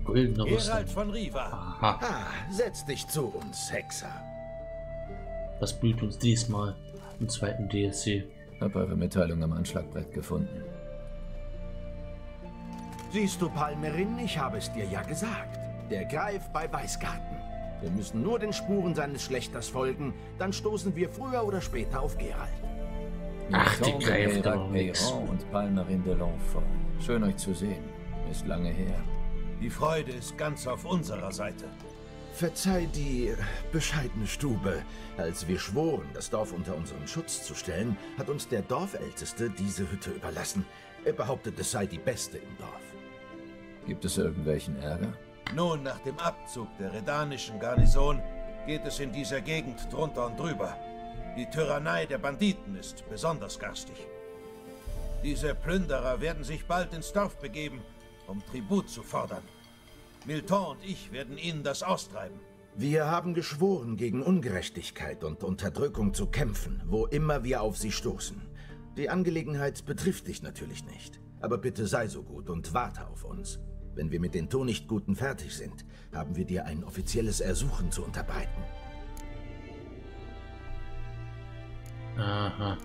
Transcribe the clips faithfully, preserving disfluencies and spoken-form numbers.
Goldene Geralt Rüstung. von Riva. Aha. Ah, setz dich zu uns, Hexer. Was blüht uns diesmal im zweiten D L C? Hab eure Mitteilung am Anschlagbrett gefunden. Siehst du, Palmerin, ich habe es dir ja gesagt. Der Greif bei Weißgarten. Wir müssen nur den Spuren seines Schlechters folgen, dann stoßen wir früher oder später auf Geralt. Ach, die greift Geralt doch nichts. Peyron und Palmerin de Lanfort. Schön euch zu sehen. Ist lange her. Die Freude ist ganz auf unserer Seite. Verzeih die bescheidene Stube. Als wir schworen, das Dorf unter unseren Schutz zu stellen, hat uns der Dorfälteste diese Hütte überlassen. Er behauptet, es sei die beste im Dorf. Gibt es irgendwelchen Ärger? Nun, nach dem Abzug der redanischen Garnison geht es in dieser Gegend drunter und drüber. Die Tyrannei der Banditen ist besonders garstig. Diese Plünderer werden sich bald ins Dorf begeben, um Tribut zu fordern. Milton und ich werden ihnen das austreiben. Wir haben geschworen, gegen Ungerechtigkeit und Unterdrückung zu kämpfen, wo immer wir auf sie stoßen. Die Angelegenheit betrifft dich natürlich nicht. Aber bitte sei so gut und warte auf uns. Wenn wir mit den Tunichtguten fertig sind, haben wir dir ein offizielles Ersuchen zu unterbreiten. Aha.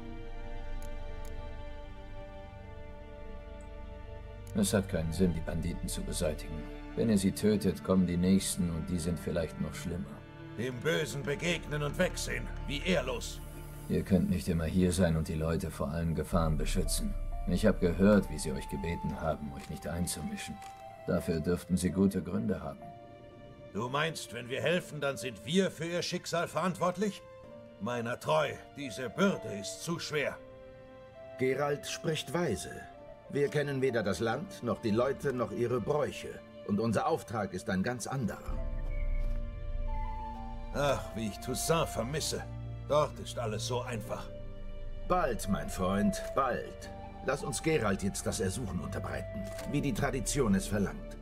Es hat keinen Sinn, die Banditen zu beseitigen. Wenn ihr sie tötet, kommen die Nächsten und die sind vielleicht noch schlimmer. Dem Bösen begegnen und wegsehen, wie ehrlos. Ihr könnt nicht immer hier sein und die Leute vor allen Gefahren beschützen. Ich habe gehört, wie sie euch gebeten haben, euch nicht einzumischen. Dafür dürften sie gute Gründe haben. Du meinst, wenn wir helfen, dann sind wir für ihr Schicksal verantwortlich? Meiner treu, diese Bürde ist zu schwer. Geralt spricht weise. Wir kennen weder das Land, noch die Leute, noch ihre Bräuche. Und unser Auftrag ist ein ganz anderer. Ach, wie ich Toussaint vermisse. Dort ist alles so einfach. Bald, mein Freund, bald. Lass uns Geralt jetzt das Ersuchen unterbreiten, wie die Tradition es verlangt.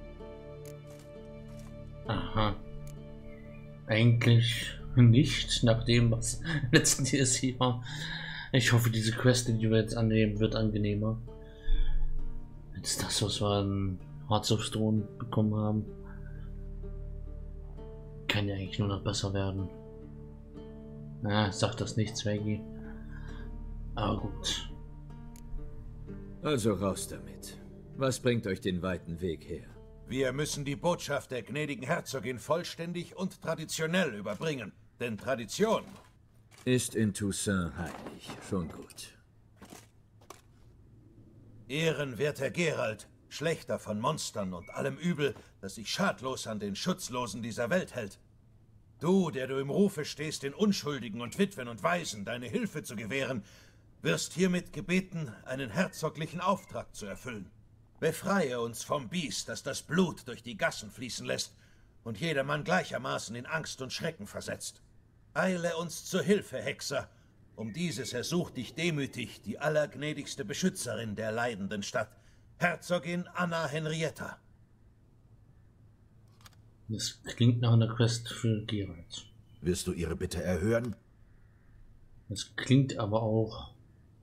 Aha. Eigentlich nicht, nach dem, was letzten D L C war. Ich hoffe, diese Quest, die wir jetzt annehmen, wird angenehmer. Jetzt das, was wir an Hearts of Stone bekommen haben, kann ja eigentlich nur noch besser werden. Na, sagt das nicht, Zweggy. Aber gut. Also raus damit. Was bringt euch den weiten Weg her? Wir müssen die Botschaft der gnädigen Herzogin vollständig und traditionell überbringen. Denn Tradition Ist in Toussaint heilig. Schon gut. Ehrenwerter Geralt, Schlächter von Monstern und allem Übel, das sich schadlos an den Schutzlosen dieser Welt hält. Du, der du im Rufe stehst, den Unschuldigen und Witwen und Waisen deine Hilfe zu gewähren, wirst hiermit gebeten, einen herzoglichen Auftrag zu erfüllen. Befreie uns vom Biest, das das Blut durch die Gassen fließen lässt und jedermann gleichermaßen in Angst und Schrecken versetzt. Eile uns zur Hilfe, Hexer. Um dieses ersucht dich demütig die allergnädigste Beschützerin der leidenden Stadt, Herzogin Anna Henrietta. Das klingt nach einer Quest für Geralt. Wirst du ihre Bitte erhören? Das klingt aber auch...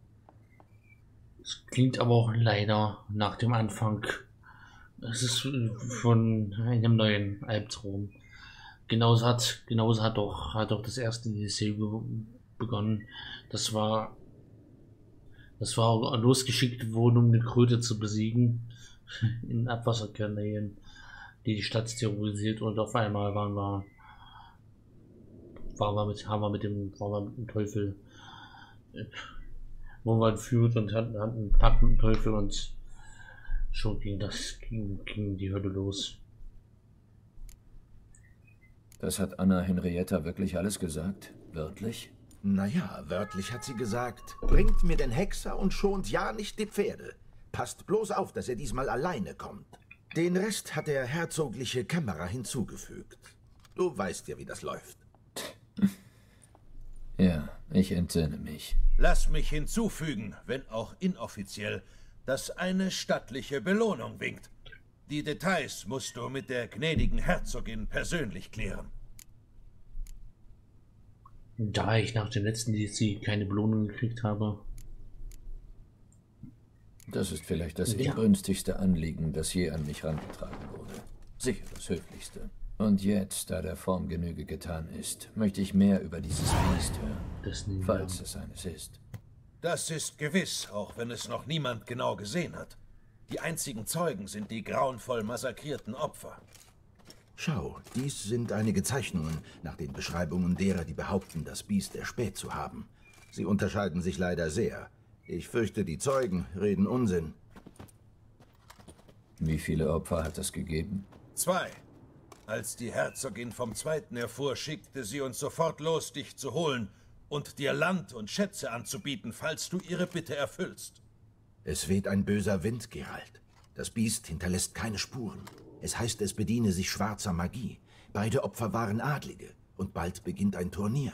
Es klingt aber auch leider nach dem Anfang. Es ist von einem neuen Albtraum. Genauso hat, genauso hat doch, hat doch das erste D L C begonnen. Das war, das war losgeschickt worden, um eine Kröte zu besiegen in Abwasserkanälen, die die Stadt terrorisiert, und auf einmal waren wir, waren wir mit, haben wir mit dem, waren wir mit dem Teufel, wurden wir entführt und hatten, hatten einen Pakt mit dem Teufel, und schon ging das, ging, ging die Hölle los. Das hat Anna Henrietta wirklich alles gesagt? Wörtlich? Naja, wörtlich hat sie gesagt, bringt mir den Hexer und schont ja nicht die Pferde. Passt bloß auf, dass er diesmal alleine kommt. Den Rest hat der herzogliche Kämmerer hinzugefügt. Du weißt ja, wie das läuft. Ja, ich entsinne mich. Lass mich hinzufügen, wenn auch inoffiziell, dass eine stattliche Belohnung winkt. Die Details musst du mit der gnädigen Herzogin persönlich klären. Da ich nach dem letzten D L C keine Belohnung gekriegt habe. Das ist vielleicht das Ja. inbrünstigste Anliegen, das je an mich herangetragen wurde. Sicher das Höflichste. Und jetzt, da der Form Genüge getan ist, möchte ich mehr über dieses Biest hören, Das nehmen wir falls an. es eines ist. Das ist gewiss, auch wenn es noch niemand genau gesehen hat. Die einzigen Zeugen sind die grauenvoll massakrierten Opfer. Schau, dies sind einige Zeichnungen nach den Beschreibungen derer, die behaupten, das Biest erspäht zu haben. Sie unterscheiden sich leider sehr. Ich fürchte, die Zeugen reden Unsinn. Wie viele Opfer hat es gegeben? Zwei. Als die Herzogin vom Zweiten erfuhr, schickte sie uns sofort los, dich zu holen und dir Land und Schätze anzubieten, falls du ihre Bitte erfüllst. Es weht ein böser Wind, Geralt. Das Biest hinterlässt keine Spuren. Es heißt, es bediene sich schwarzer Magie. Beide Opfer waren Adlige. Und bald beginnt ein Turnier.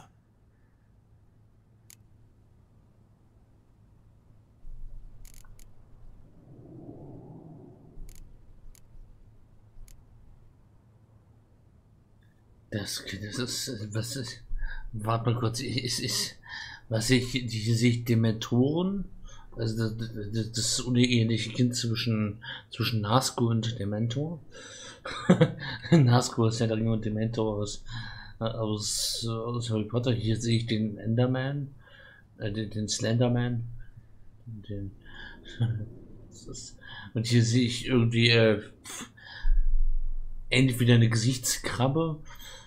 Das, das ist, was ist, warte mal kurz, ist, ist, was ich, die sich Dementoren, also das, das, das unähnliche Kind zwischen, zwischen Nazgul und Dementor. Nazgul ist ja der Ring und Dementor aus, aus, aus Harry Potter. Hier sehe ich den Enderman, äh, den, den Slenderman, den, das ist, und hier sehe ich irgendwie, äh, entweder eine Gesichtskrabbe,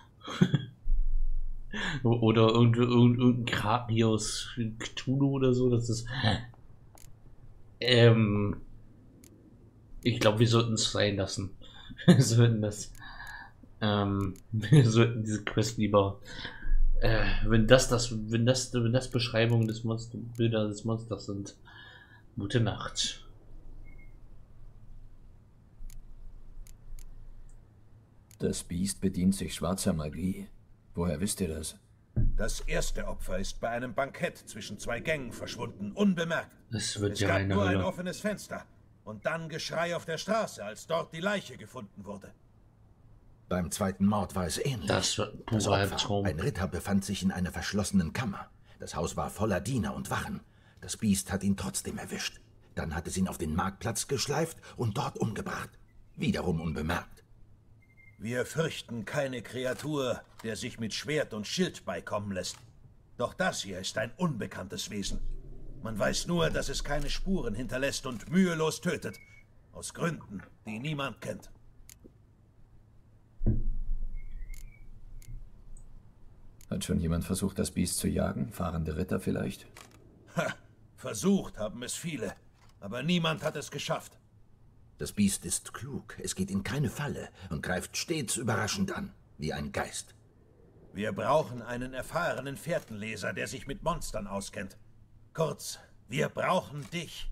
oder irgendein, irgendein Kranius Cthulhu oder so. Das ist. Ähm, ich glaube, wir sollten es sein lassen. Wir sollten das. Ähm, wir sollten diese Quest lieber. Äh, wenn das das, wenn das, wenn das Beschreibungen des Monster, Bilder des Monsters sind. Gute Nacht. Das Biest bedient sich schwarzer Magie. Woher wisst ihr das? Das erste Opfer ist bei einem Bankett zwischen zwei Gängen verschwunden, unbemerkt. Es wird Es ja gab eine nur ein Hölle. offenes Fenster und dann Geschrei auf der Straße, als dort die Leiche gefunden wurde. Beim zweiten Mord war es ähnlich. Das wird ein Das purer Opfer, Albtraum. ein Ritter, befand sich in einer verschlossenen Kammer. Das Haus war voller Diener und Wachen. Das Biest hat ihn trotzdem erwischt. Dann hat es ihn auf den Marktplatz geschleift und dort umgebracht. Wiederum unbemerkt. Wir fürchten keine Kreatur, der sich mit Schwert und Schild beikommen lässt. Doch das hier ist ein unbekanntes Wesen. Man weiß nur, dass es keine Spuren hinterlässt und mühelos tötet. Aus Gründen, die niemand kennt. Hat schon jemand versucht, das Biest zu jagen? Fahrende Ritter vielleicht? Ha, versucht haben es viele, aber niemand hat es geschafft. Das Biest ist klug. Es geht in keine Falle und greift stets überraschend an, wie ein Geist. Wir brauchen einen erfahrenen Fährtenleser, der sich mit Monstern auskennt. Kurz, wir brauchen dich.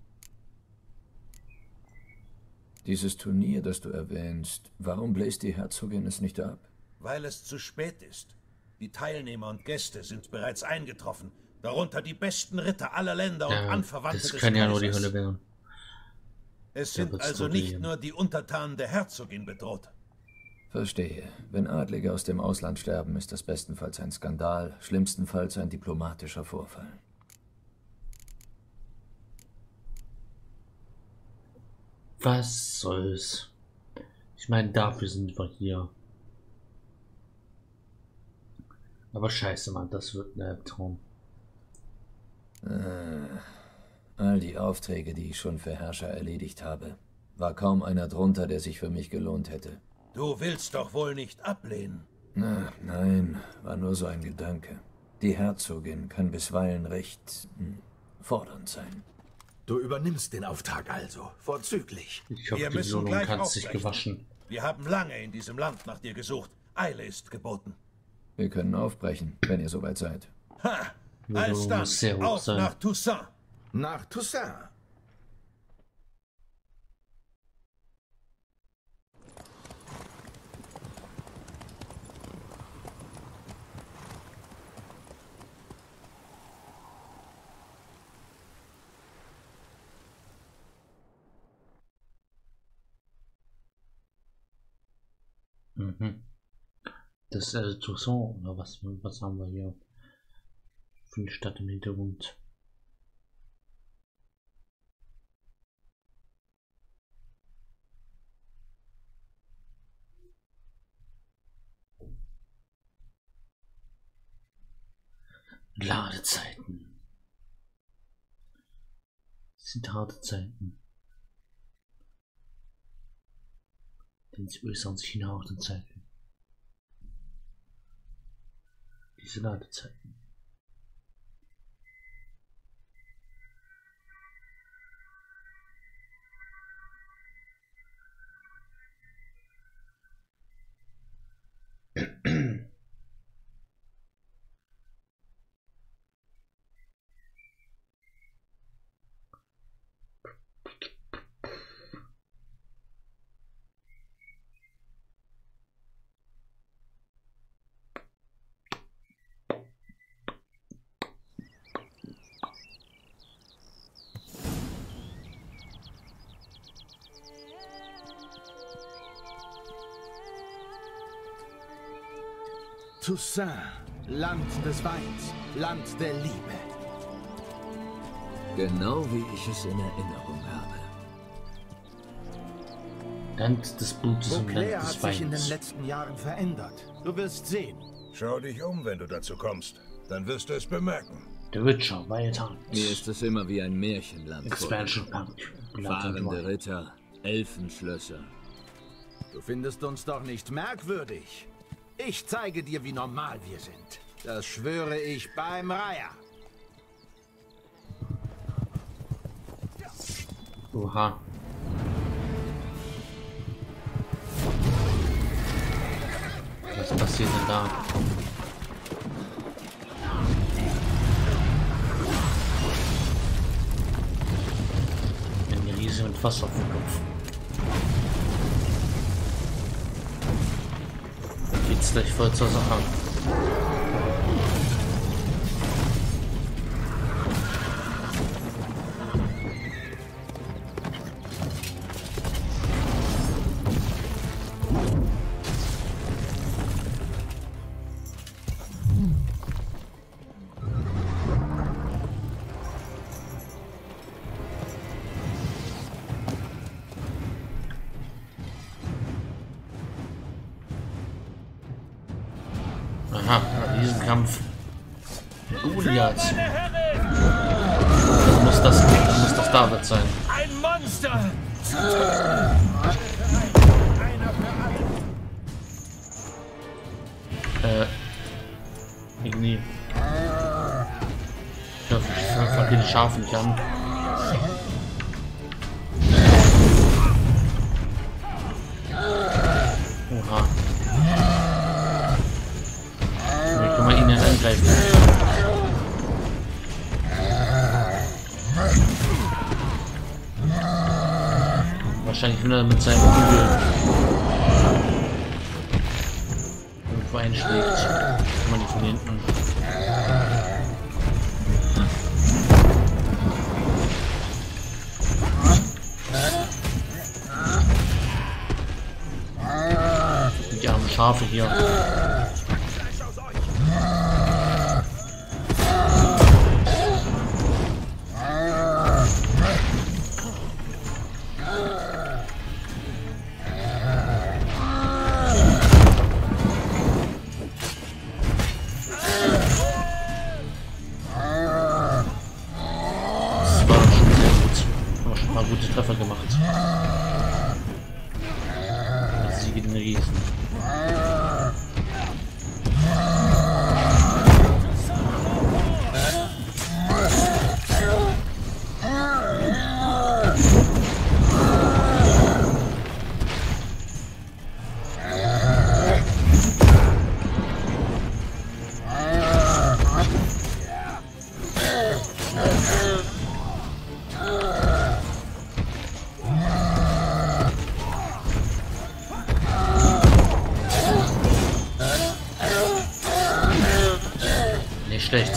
Dieses Turnier, das du erwähnst, warum bläst die Herzogin es nicht ab? Weil es zu spät ist. Die Teilnehmer und Gäste sind bereits eingetroffen. Darunter die besten Ritter aller Länder und Ja, Anverwandte das des kann ja nur die Kaisers. Hölle werden. Es Da sind wird's also nur nicht gehen. nur die Untertanen der Herzogin bedroht. Verstehe. Wenn Adlige aus dem Ausland sterben, ist das bestenfalls ein Skandal, schlimmstenfalls ein diplomatischer Vorfall. Was soll's? Ich meine, dafür sind wir hier. Aber scheiße, Mann, das wird ein Albtraum. Äh, all die Aufträge, die ich schon für Herrscher erledigt habe, war kaum einer drunter, der sich für mich gelohnt hätte. Du willst doch wohl nicht ablehnen. Na, nein, war nur so ein Gedanke. Die Herzogin kann bisweilen recht hm, fordernd sein. Du übernimmst den Auftrag also. Vorzüglich. Ich hoffe, Wir die müssen Belohnung gleich hat sich aufbrechen. gewaschen. Wir haben lange in diesem Land nach dir gesucht. Eile ist geboten. Wir können aufbrechen, wenn ihr soweit seid. Ha! Die Belohnung Alsdann, muss sehr hoch auf sein. nach Toussaint. Nach Toussaint. Mhm. Das ist also Toussaint, oder was, was haben wir hier für eine Stadt im Hintergrund? Ladezeiten. Das sind harte Zeiten. Denn sie äußern sich in harten Zeiten. Diese Ladezeiten. Toussaint, Land des Weins, Land der Liebe. Genau wie ich es in Erinnerung habe. Land des Blutes und Land Beauclair des hat sich in den Weins. letzten Jahren verändert. Du wirst sehen. Schau dich um, wenn du dazu kommst. Dann wirst du es bemerken. The Witcher, Wild Hunt. Mir ist es immer wie ein Märchenland Expansion Pack. vorgekommen. Blood and Fahrende Wine. Ritter, Elfenschlösser. Du findest uns doch nicht merkwürdig. Ich zeige dir, wie normal wir sind. Das schwöre ich beim Reiher. Oha. Was passiert denn da? Ein Riese mit Wasser auf dem Kopf. Geht's gleich voll zur Sache. Aha, Riesenkampf. Goliath. Das muss das, das muss das David sein. Ein Monster! Äh. Irgendwie. Ich hoffe, ich fange die Schafe nicht an. Oha. Wie kann man ihn denn angreifen? Wahrscheinlich will er mit seinem Kugel irgendwo einschlägt. Kann man nicht von hinten. Die armen Schafe hier. Gute Treffer gemacht. Jetzt sie den Riesen. Schlecht.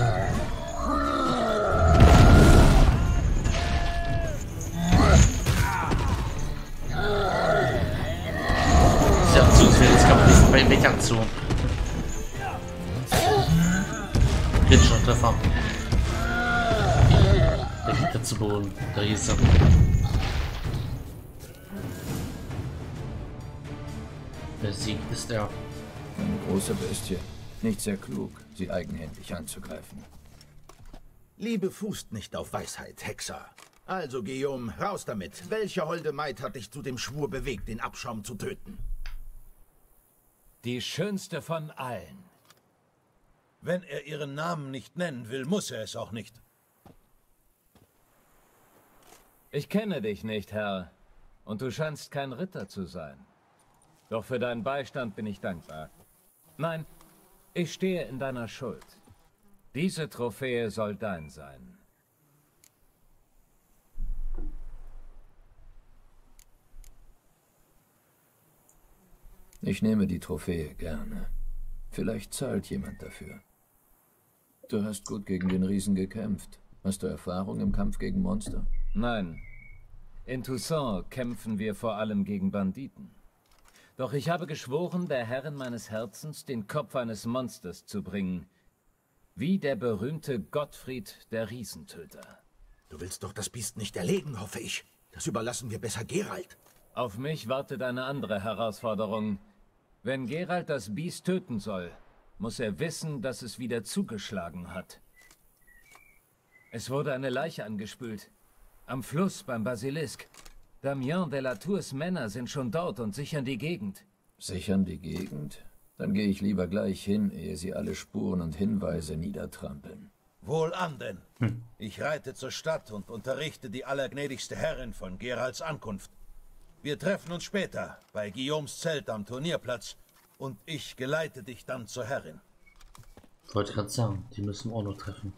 Diese Aktionsfeld ist kaputt, ist bei Mech-Aktion. Kritischer Treffer. Der geht da zu Boden. Der Riese. Besiegt ist er. Eine große Bestie. Nicht sehr klug, sie eigenhändig anzugreifen. Liebe fußt nicht auf Weisheit, Hexer. Also, Guillaume, raus damit. Welche holde Maid hat dich zu dem Schwur bewegt, den Abschaum zu töten? Die schönste von allen. Wenn er ihren Namen nicht nennen will, muss er es auch nicht. Ich kenne dich nicht, Herr. Und du scheinst kein Ritter zu sein. Doch für deinen Beistand bin ich dankbar. Nein, ich stehe in deiner Schuld. Diese Trophäe soll dein sein. Ich nehme die Trophäe gerne. Vielleicht zahlt jemand dafür. Du hast gut gegen den Riesen gekämpft. Hast du Erfahrung im Kampf gegen Monster? Nein. In Toussaint kämpfen wir vor allem gegen Banditen. Doch ich habe geschworen, der Herrin meines Herzens den Kopf eines Monsters zu bringen. Wie der berühmte Gottfried, der Riesentöter. Du willst doch das Biest nicht erlegen, hoffe ich. Das überlassen wir besser Geralt. Auf mich wartet eine andere Herausforderung. Wenn Geralt das Biest töten soll, muss er wissen, dass es wieder zugeschlagen hat. Es wurde eine Leiche angespült. Am Fluss beim Basilisk. Damien de la Tours Männer sind schon dort und sichern die Gegend. Sichern die Gegend? Dann gehe ich lieber gleich hin, ehe sie alle Spuren und Hinweise niedertrampeln. Wohlan denn. Hm. Ich reite zur Stadt und unterrichte die allergnädigste Herrin von Geralts Ankunft. Wir treffen uns später bei Guillaumes Zelt am Turnierplatz und ich geleite dich dann zur Herrin. Ich wollte gerade sagen, die müssen wir auch noch treffen.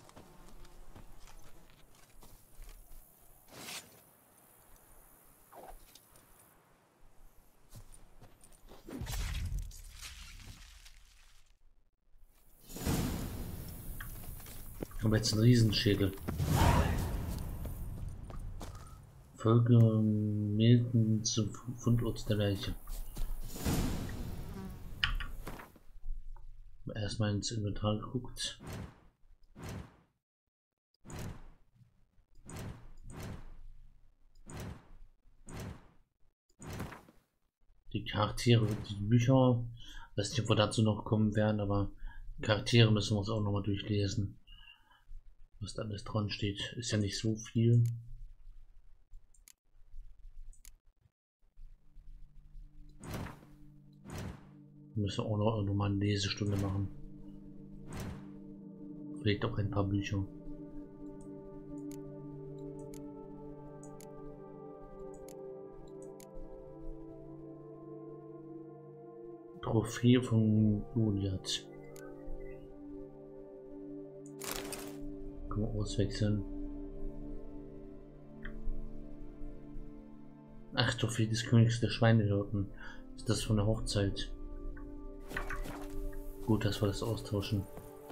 Ich habe jetzt einen Riesenschädel. Folge Milton zum Fundort der Leiche. Erstmal ins Inventar geguckt. Die Charaktere, die Bücher, weiß nicht, ob wir dazu noch kommen werden, aber Charaktere müssen wir uns auch noch mal durchlesen. Was da alles dran steht, ist ja nicht so viel. Wir müssen auch noch irgendwann mal eine Lesestunde machen. Vielleicht auch ein paar Bücher. Trophäe von Goliath. Können wir auswechseln. Ach, Trophäe des Königs der Schweinehirten. Ist das von der Hochzeit? Gut, dass wir das austauschen.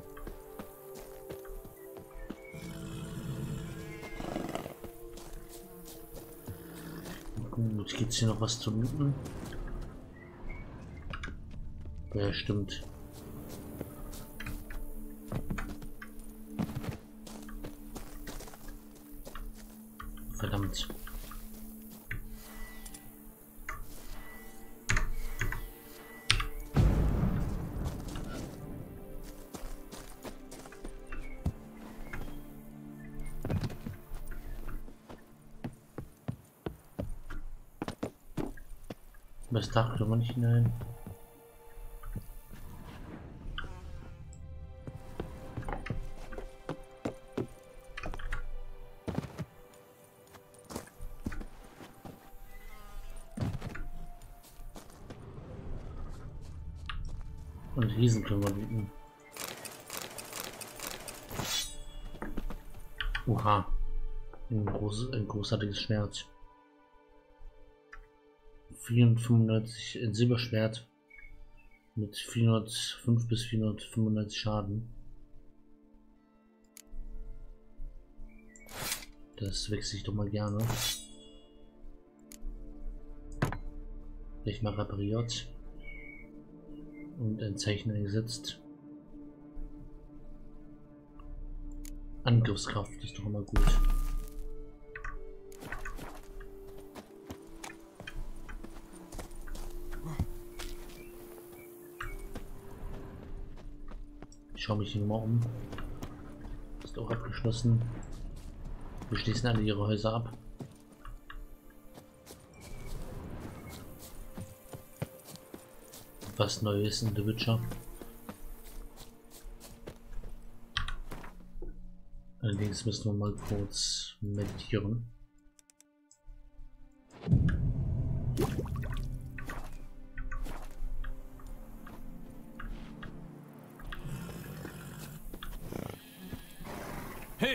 Gut, gibt's hier noch was zu looten? Ja, stimmt. Verdammt. Das Dach können wir nicht hinein. Und Riesen können wir bieten. Oha. Ein, großes, ein großartiges Schwert. vierhundertfünfundneunzig, ein Silberschwert mit vierhundertfünf bis vierhundertfünfundneunzig Schaden. Das wechsle ich doch mal gerne. Gleich mal repariert und ein Zeichen eingesetzt. Angriffskraft ist doch immer gut. Ich schaue mich hier mal um. Ist auch abgeschlossen. Wir schließen alle ihre Häuser ab. Was Neues in The Witcher. Allerdings müssen wir mal kurz meditieren. Hey!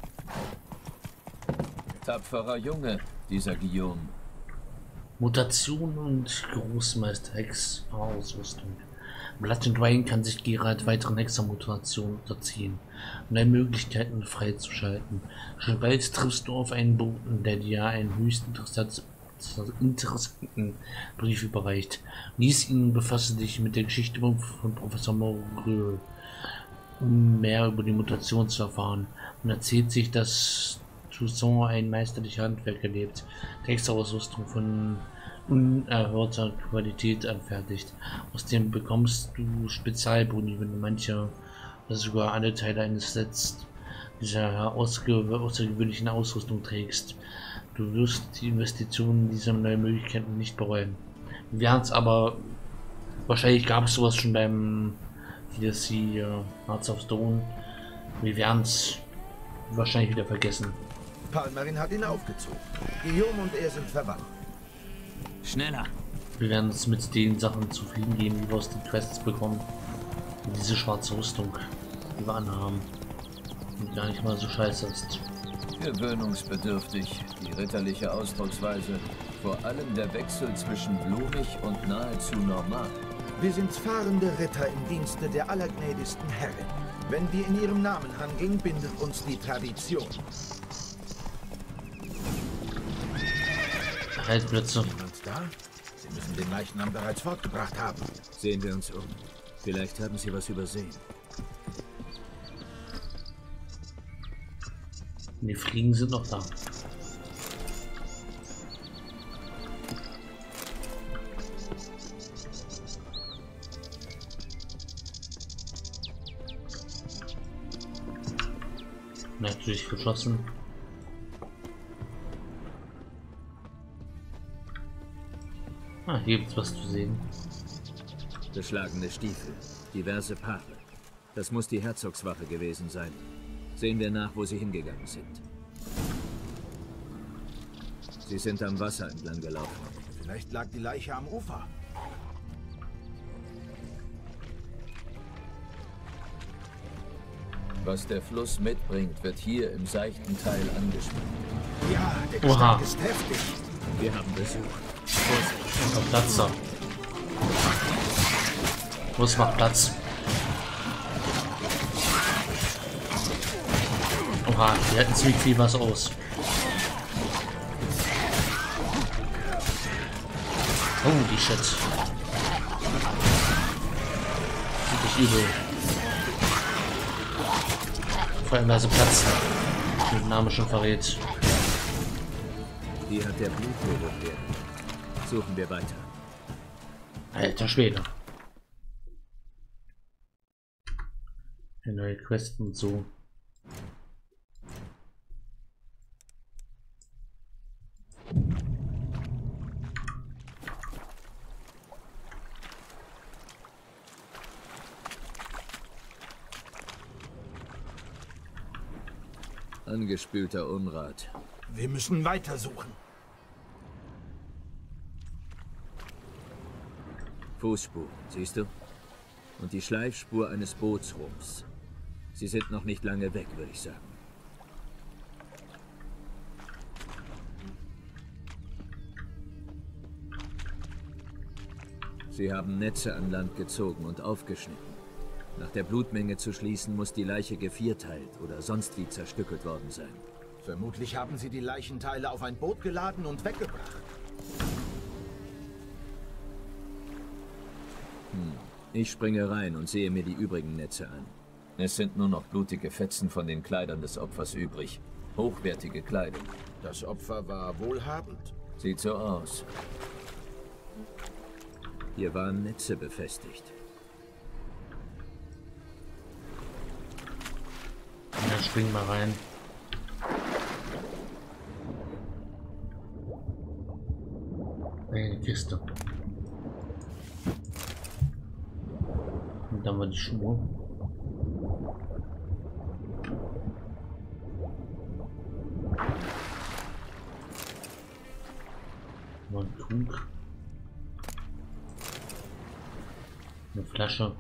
Tapferer Junge, dieser Guillaume. Mutation und Großmeister Hexer-Ausrüstung. Blood and Wine kann sich Geralt weiteren Hexermutationen unterziehen, um neue Möglichkeiten freizuschalten. Schon bald triffst du auf einen Boten, der dir einen höchst interessanten Brief überreicht. Lies ihn, befasse dich mit der Geschichte von Professor Morgul, um mehr über die Mutation zu erfahren. Man erzählt sich, dass Toussaint ein meisterlicher Handwerker lebt, Hexerausrüstung von unerhörter Qualität anfertigt. Außerdem bekommst du Spezialboni, wenn du manche oder sogar alle Teile eines Sets dieser außergewöhnlichen Ausrüstung trägst. Du wirst die Investitionen dieser neuen Möglichkeiten nicht bereuen. Wir werden es aber, wahrscheinlich gab es sowas schon beim D L C uh, Hearts of Stone. Wir werden es wahrscheinlich wieder vergessen. Palmerin hat ihn aufgezogen. Guillaume und er sind verwandt. Schneller! Wir werden uns mit den Sachen zufrieden geben, die wir aus den Quests bekommen. Und diese schwarze Rüstung, die wir anhaben, die gar nicht mal so scheiße ist. Gewöhnungsbedürftig, die ritterliche Ausdrucksweise, vor allem der Wechsel zwischen blumig und nahezu normal. Wir sind fahrende Ritter im Dienste der allergnädigsten Herrin. Wenn wir in ihrem Namen handeln, bindet uns die Tradition. Heilblitze. Da? Sie müssen den Leichnam bereits fortgebracht haben. Sehen wir uns um. Vielleicht haben sie was übersehen. Die Fliegen sind noch da. Natürlich verschlossen. Ah, hier gibt's was zu sehen. Beschlagene Stiefel, diverse Paare. Das muss die Herzogswache gewesen sein. Sehen wir nach, wo sie hingegangen sind. Sie sind am Wasser entlang gelaufen. Vielleicht lag die Leiche am Ufer. Was der Fluss mitbringt, wird hier im seichten Teil angeschwemmt. Ja, der Oha. Gestank ist heftig. Wir haben Besuch. Auf Platz da. Los, macht Platz. Oha, die hätten ziemlich viel was aus. Holy shit. Wirklich übel. Vor allem, weil sie Platz hat. Wie der Name schon verrät. Die hat der Blutlobel werden. Suchen wir weiter. Alter Schwede. Eine neue Quest und so. Angespülter Unrat. Wir müssen weitersuchen. Fußspuren, siehst du? Und die Schleifspur eines Bootsrumpfs. Sie sind noch nicht lange weg, würde ich sagen. Sie haben Netze an Land gezogen und aufgeschnitten. Nach der Blutmenge zu schließen, muss die Leiche gevierteilt oder sonst wie zerstückelt worden sein. Vermutlich haben sie die Leichenteile auf ein Boot geladen und weggebracht. Hm. Ich springe rein und sehe mir die übrigen Netze an. Es sind nur noch blutige Fetzen von den Kleidern des Opfers übrig. Hochwertige Kleidung. Das Opfer war wohlhabend. Sieht so aus. Hier waren Netze befestigt. spring mal rein. Eine Kiste. Und dann war die Schuhe. Mal ein Tuch. Eine Flasche.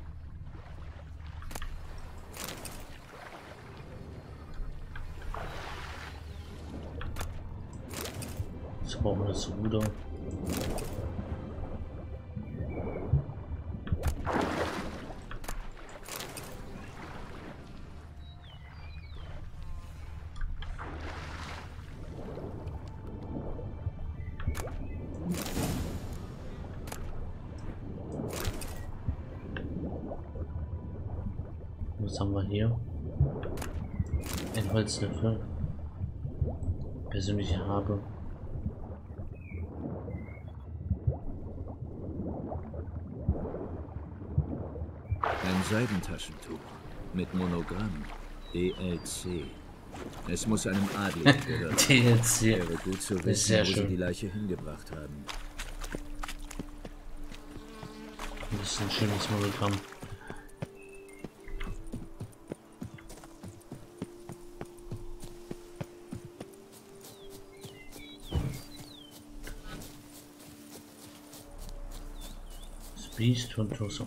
Jetzt brauchen wir das Ruder. Was haben wir hier? Ein Holzlöffel. Persönliche Habe. Ein Seidentaschentuch mit Monogramm. D L C. Es muss einem Adligen gehören. D L C. Wäre gut zu Ist wissen, sehr wo sie schön. die Leiche hingebracht haben. Das ist ein schönes Monogramm. Biest und Tosso.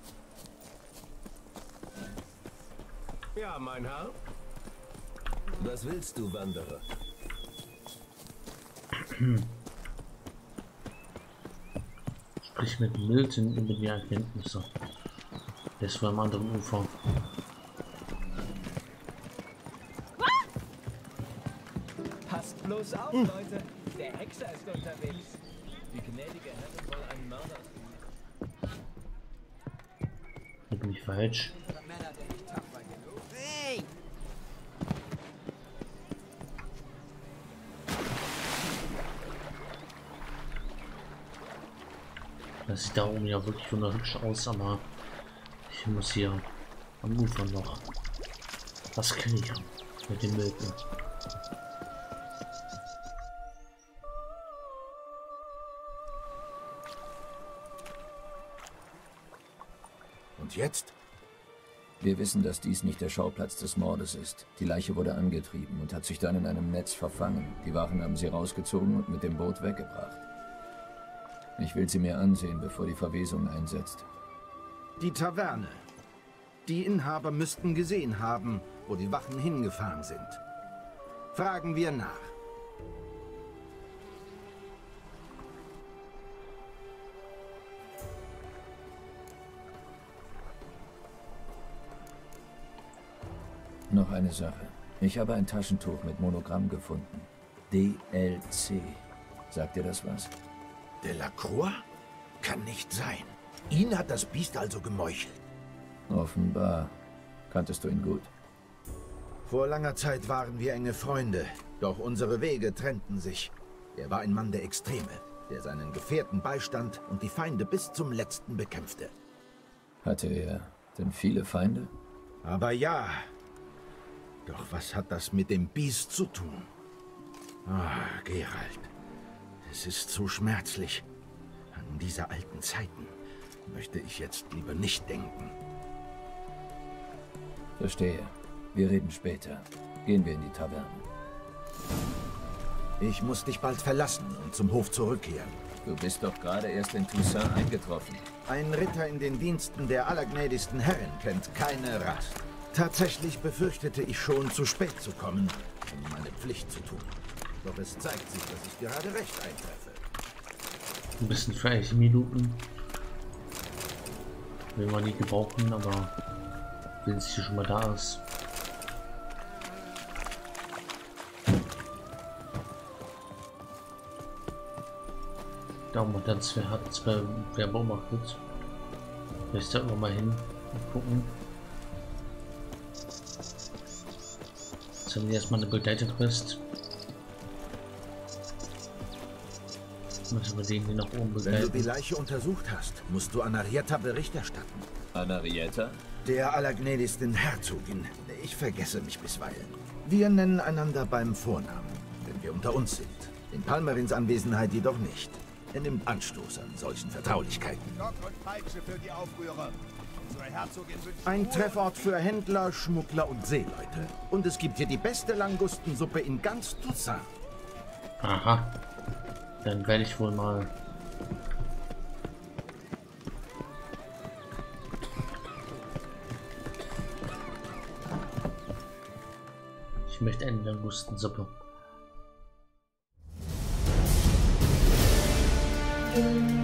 Ja, mein Herr. Was willst du, Wanderer? Sprich mit Milton über die Erkenntnisse. Das war am anderen Ufer. Passt bloß auf, hm. Leute. Der Hexer ist unterwegs. Die gnädige Herrin soll einen Mörder. Hier bin ich falsch. Das sieht da oben ja wirklich wunderhübsch aus, aber ich muss hier am Ufer noch was klären mit dem Milton. Und jetzt? Wir wissen, dass dies nicht der Schauplatz des Mordes ist. Die Leiche wurde angetrieben und hat sich dann in einem Netz verfangen. Die Wachen haben sie rausgezogen und mit dem Boot weggebracht. Ich will sie mir ansehen, bevor die Verwesung einsetzt. Die Taverne. Die Inhaber müssten gesehen haben, wo die Wachen hingefahren sind. Fragen wir nach. Noch eine Sache. Ich habe ein Taschentuch mit Monogramm gefunden. D L C. Sagt dir das was? Delacroix? Kann nicht sein. Ihn hat das Biest also gemeuchelt. Offenbar. Kanntest du ihn gut? Vor langer Zeit waren wir enge Freunde, doch unsere Wege trennten sich. Er war ein Mann der Extreme, der seinen Gefährten beistand und die Feinde bis zum Letzten bekämpfte. Hatte er denn viele Feinde? Aber ja. Doch was hat das mit dem Biest zu tun? Ah, Geralt. Es ist so schmerzlich. An diese alten Zeiten möchte ich jetzt lieber nicht denken. Verstehe. Wir reden später. Gehen wir in die Taverne. Ich muss dich bald verlassen und zum Hof zurückkehren. Du bist doch gerade erst in Toussaint eingetroffen. Ein Ritter in den Diensten der allergnädigsten Herrin kennt keine Rast. Tatsächlich befürchtete ich schon, zu spät zu kommen, um meine Pflicht zu tun. Doch es zeigt sich, dass ich gerade recht eintreffe. Ein bisschen für elf Minuten. Will man nicht gebrauchen, aber wenn es hier schon mal da ist. Daumen und dann hat es wer beobachtet. Vielleicht sollten wir mal hin und gucken. Jetzt haben wir erstmal eine Begleiterquest. Müssen wir den hier nach oben begleiten. Wenn du die Leiche untersucht hast, musst du Anarietta Bericht erstatten. Anarietta? Der allergnädigsten Herzogin der Ich vergesse mich bisweilen. Wir nennen einander beim Vornamen, wenn wir unter uns sind. In Palmerins Anwesenheit jedoch nicht. Er nimmt Anstoß an solchen Vertraulichkeiten. Stock und Peitsche für die Aufrührer. Unsere Herzogin wünscht Ein Treffort für Händler, Schmuggler und Seeleute. Und es gibt hier die beste Langustensuppe in ganz Toussaint. Aha. Dann werde ich wohl mal... Ich möchte eine Langustensuppe.